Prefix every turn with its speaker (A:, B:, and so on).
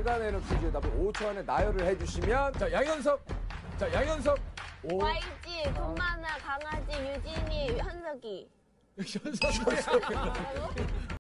A: 제가 내는 퀴즈에 답을 5초 안에 나열을 해주시면 자 양현석,
B: YG, 돈 많아, 강아지, 유진이, 현석이.
A: 현석이